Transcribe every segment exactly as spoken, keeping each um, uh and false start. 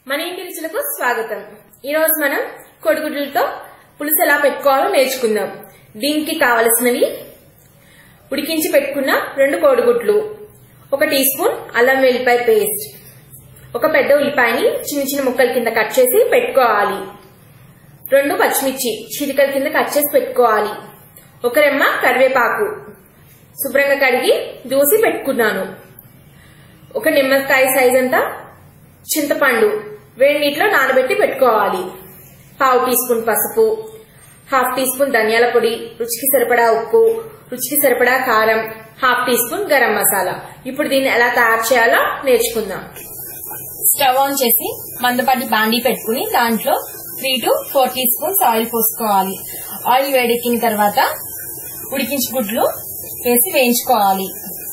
మన ఇంటి రుచులకు స్వాగతం। ఈ రోజు మనం కోడిగుడ్లతో పులుసు ఎలా పెట్టుకోవాలో నేర్చుకుందాం। దీనికి కావలసినవి ఉడికించి పెట్టుకున్న రెండు కోడిగుడ్లు, ఒక టీ స్పూన్ అల్లం వెల్లిపాయ పేస్ట్, ఒక పెద్ద ఉల్లిపాయని చిన్న చిన్న ముక్కల కింద కట్ చేసి పెట్టుకోవాలి, రెండు పచ్చిమిర్చి చిటికల కింద కట్ చేసి పెట్టుకోవాలి, ఒక రెమ్మ కరివేపాకు శుభ్రంగా కడిగి దూసి పెట్టుకున్నాను, ఒక నిమ్మకాయ సైజ్ అంతా చింతపండు వేడి నీటిలో నానబెట్టి పెట్టుకోవాలి, పావు టీ స్పూన్ పసుపు, హాఫ్ టీ స్పూన్ ధనియాల పొడి, రుచికి సరిపడా ఉప్పు, రుచికి సరిపడా కారం, half teaspoon garam masala. ఇప్పుడు దీన్ని ఎలా తయారు చేయాలో నేర్చుకుందాం। స్టవ్ ఆన్ చేసి మందపాటి బాండీ పెట్టుకుని దాంట్లో three to four teaspoons oil పోసుకోవాలి। ఆయిల్ వేడెక్కిన తర్వాత ఉడికించి గుడ్లు వేసి వేయించుకోవాలి।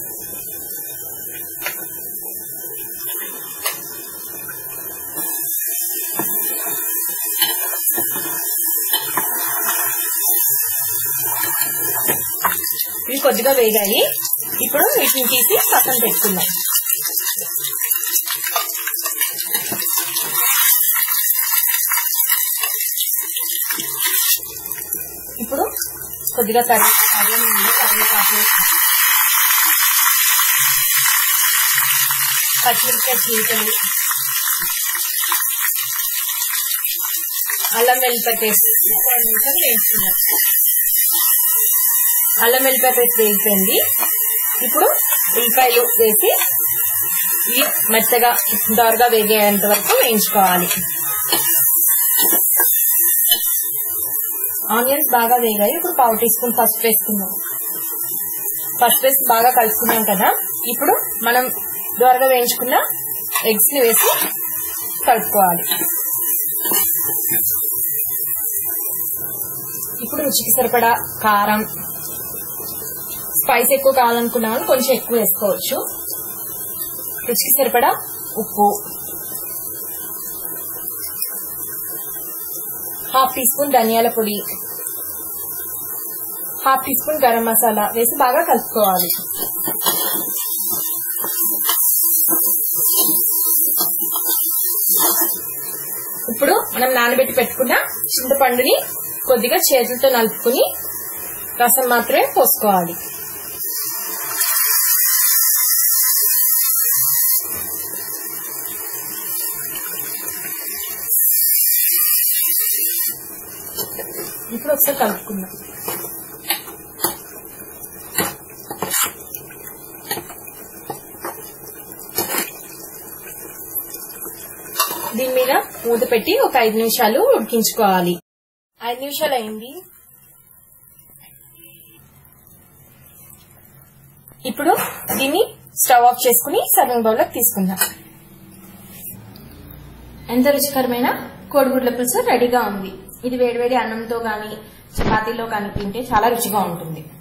ఇవి కొద్దిగా వేగాయి, ఇప్పుడు వీటిని తీసి పక్కన పెట్టుకుందాం। ఇప్పుడు కొద్దిగా కరివేపాకు, పచ్చిమిరపకాయ చీలికలు, అల్లం వెల్లిపాయ పేస్ట్ రెండు నిమిషాలు వేసుకున్నాం। అల్లం వెల్లిపాయ పేస్ట్ వేయించండి। ఇప్పుడు ఉల్లిపాయలు వేసి ఇవి మెత్తగా దోరగా వేగేంత వరకు వేయించుకోవాలి। ఆనియన్స్ బాగా వేగాయి, ఇప్పుడు పావు టీ స్పూన్ పసుపు వేసుకున్నాం। పసుపు వేసి బాగా కలుసుకున్నాం కదా, ఇప్పుడు మనం దోరగా వేయించుకున్న ఎగ్స్ ని వేసి కలుపుకోవాలి। ఇప్పుడు రుచికి సరిపడా కారం, స్పైస్ ఎక్కువ కావాలనుకున్న వాళ్ళు కొంచెం ఎక్కువ వేసుకోవచ్చు, రుచికి సరిపడా ఉప్పు, హాఫ్ టీ స్పూన్ ధనియాల పొడి, half teaspoon garam masala వేసి బాగా కలుపుకోవాలి। ఇప్పుడు మనం నానబెట్టి పెట్టుకున్న చింతపండుని కొద్దిగా చేతులతో నలుపుకుని రసం మాత్రమే పోసుకోవాలి। ఇప్పుడు ఒకసారి కలుపుకుందాం। దీని మీద మూత పెట్టి ఒక ఐదు నిమిషాలు ఉడికించుకోవాలి। ఐదు నిమిషాలు అయింది, ఇప్పుడు దీన్ని స్టవ్ ఆఫ్ చేసుకుని సర్వింగ్ బౌల్ లోకి తీసుకుందాం। ఎంత రుచికరమైన కోడిగుడ్ల పులుసు రెడీగా ఉంది। ఇది వేడివేడి అన్నంతో గాని చపాతీలో కానీ తింటే చాలా రుచిగా ఉంటుంది।